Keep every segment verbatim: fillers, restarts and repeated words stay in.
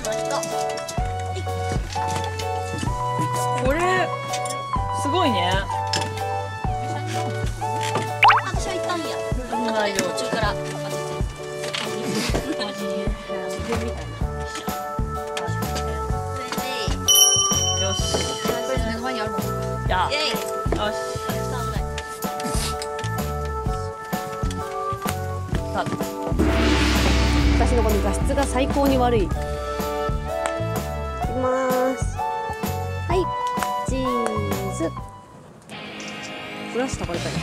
これすごいね。 私は一旦いいや。 大丈夫。 途中からよし。 目の前にあるもん。 や。 イエイ。 よし。さあ。 私のこの画質が最高に悪い。いきます。はい、チーズ。フラッシュたかれたり。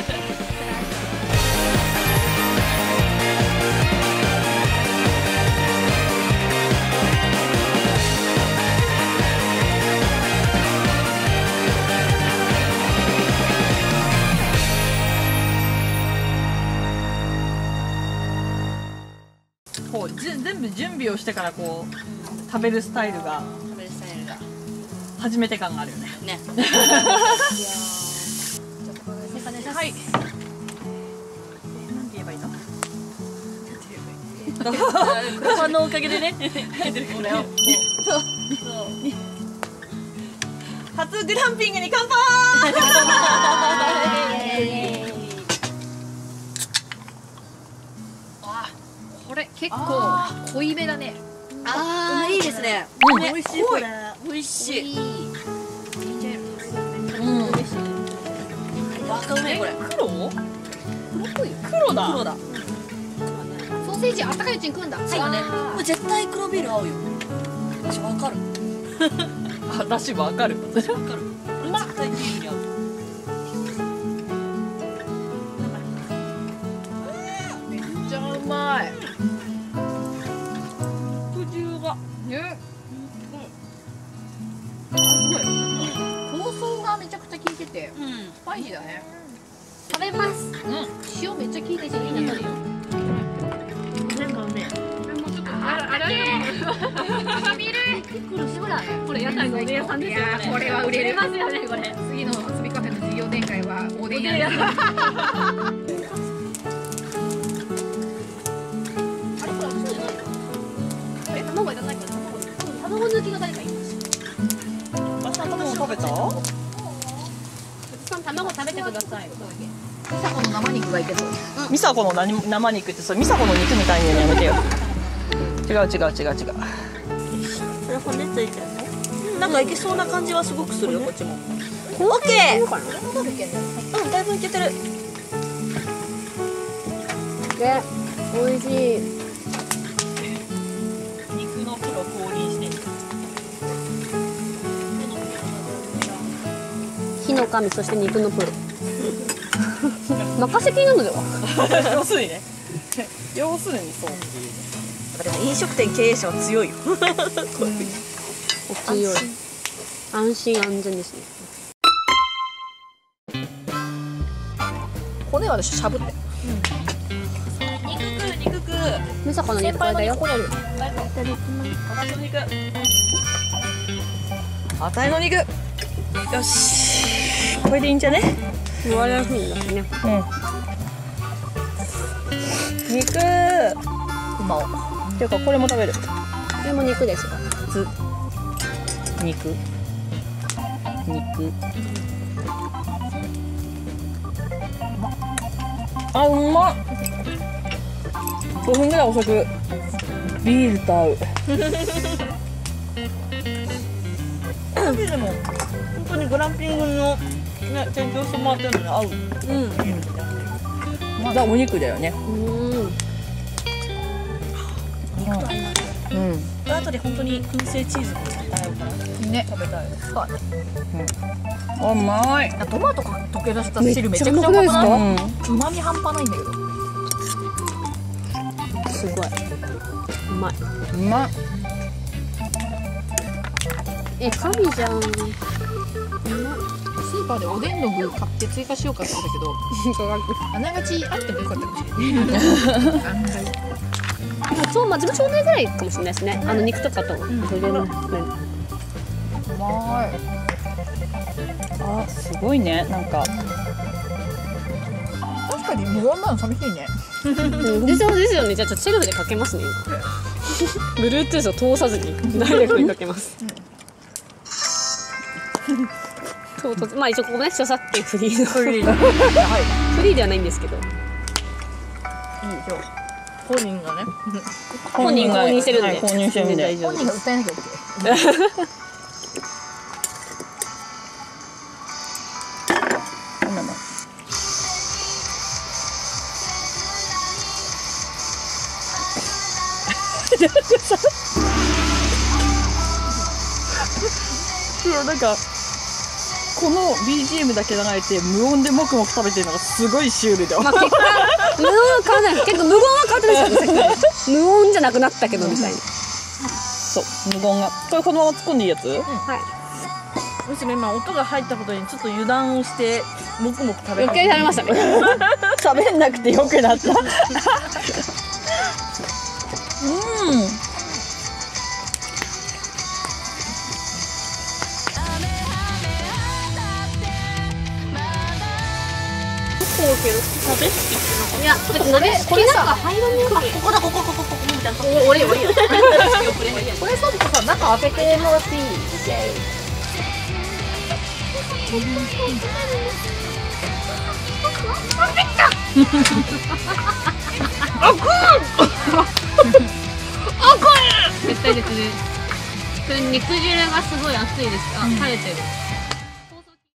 こうじ全部準備をしてからこう食べるスタイルが食べるスタイルが初めて感があるよね。 ね。 はい。なんて言えばいいの？ 車のおかげでね。 これを。初グランピングに乾杯。 これ結構濃いめだね。 ああいいですね。 美味しいこれ。 美味しい。 うん。 バカうめえこれ。 黒？ 黒っぽいよ。 黒だ。 黒だ。 ソーセージあったかいうちに食うんだ。 そうね。もう絶対黒ビール合うよ。私わかる。 私わかる。 私わかる。うまっ。絶対ビールに合う。 めっちゃうまい。 肉汁が。 ね。あ、すごい。香草がめちゃくちゃ効いてて、 うん。 スパイシーだね。食べます。 うん。 塩めっちゃ効いてていいなとるよ。 なんかね。 あらあら。ビール。ほら、これ屋台のおでん屋さんですよね。これは売れますよね、これ。次の遊びカフェの事業展開はおでん屋。あれこれそうじゃないの？これ卵いらないから卵抜きが誰かいます。 あさん卵食べた？ さん卵食べてください。ミサコの生肉がいけそう。 ミサコの何生肉ってそれミサコの肉みたいに言うのやめてよ。違う違う違う違う。 これ骨ついてるね。なんかいけそうな感じはすごくするよこっちも。オッケー。うんだいぶいけてる。 で、美味しい。 肉のプロ降臨してる。 火の神、そして肉のプロ。任せきりなのでは。 要するにね。要するにそう。 でも飲食店経営者は強いよ。 強い。安心安全ですね。 骨は私しゃぶって。 肉食う肉食う。 まさかの肉これだよ。 私の肉。あたいの肉。よし。これでいいんじゃね？ 言われるふうになってね。 うん。肉。 うまお。 っていうかこれも食べる。 これも肉ですか？ つ。肉。肉。あ、うまっ。ごふんぐらい遅く。ビールと合う。ビールも本当にグランピングのね店長してもらってるのに合う。うん。まだお肉だよね。 うん。 肉と合います。 うん。 あとで本当に燻製チーズも絶対合うからね。 食べたい。そうね。 うん。うまい。 トマトが溶け出しためっ汁めちちゃゃくちゃうまくうまくないですか？ ない？旨味半端ないんだけど。 すごい。うまい。 うまっ。 え、神じゃん。 スーパーでおでんの具買って追加しようかって言ったけど、あながちあってもよかったかもしれない。案外。 そう、まあ、自分ちょうどいいぐらいかもしれないですね。あの肉とかと。それでね。 うまい。 あ、すごいね。なんか。 確かに無言なの寂しいね。 うん、ですよですよね。じゃあちょっとセルフでかけますね。 Bluetooth を通さずにダイレクトにかけます。そうとまあ一応ここね著作権フリーのフリー。はい。 フリーではないんですけど、 いいでしょう。本人がね。 本人が購入してるんで、 はい購入してるんで全然大丈夫です。 が歌えなきゃ OK。 なんかこの ビージーエム だけ流れて無音でもくもく食べてるのがすごいシュールで。 まあ結果無音は変わらない。結構無言は変わってないですよね。さっきから無音じゃなくなったけどみたいな。 そう無言がこれこのまま突っ込んでいいやつ？ はい。 むしろ今音が入ったことにちょっと油断をしてもくもく食べ余計に食べましたね。 喋んなくてよくなった。うん。 いや、別に鍋これさ入らねえ。ここだここここここみたいな。俺俺よ。 これそうとさ中開けてもらっていい？ 絶対ですね。これ肉汁がすごい熱いです。あ、垂れてる。